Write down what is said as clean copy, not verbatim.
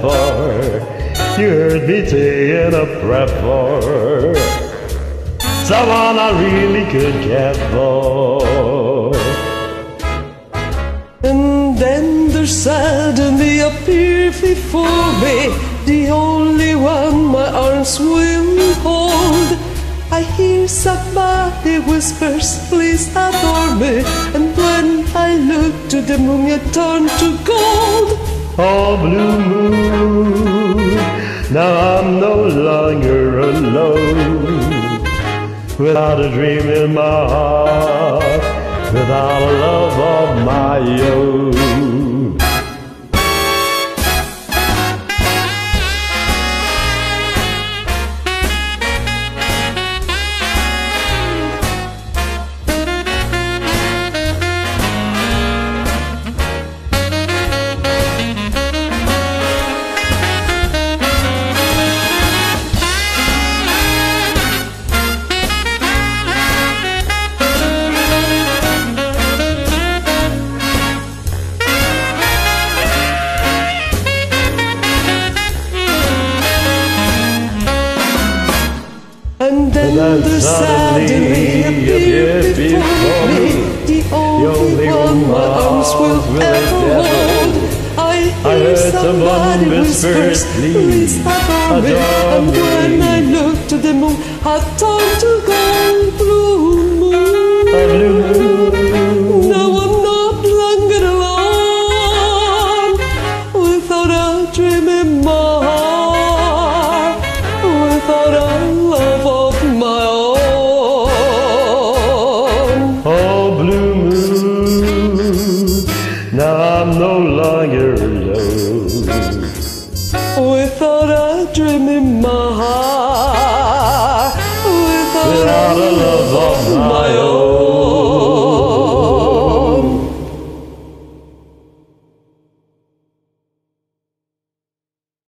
for. You heard me saying a prayer for someone I really could care for. And then there suddenly appeared before me, the only one my arms will hold. I hear somebody whispers, please adore me. And when I look to the moon, it turned to gold. Oh, blue moon, now I'm no longer alone. Without a dream in my heart, without a love of my own. And then there suddenly appeared before me, the only one my arms will ever hold. I heard somebody whispers, please adore me. And when I look to the moon, I turn to gold. Blue moon, Blue moon, now I'm not longer alone. Without a dream in my heart, without a love of my own. oh, blue moon, now I'm no longer alone. Without a dream in my heart, without Without a love of my own.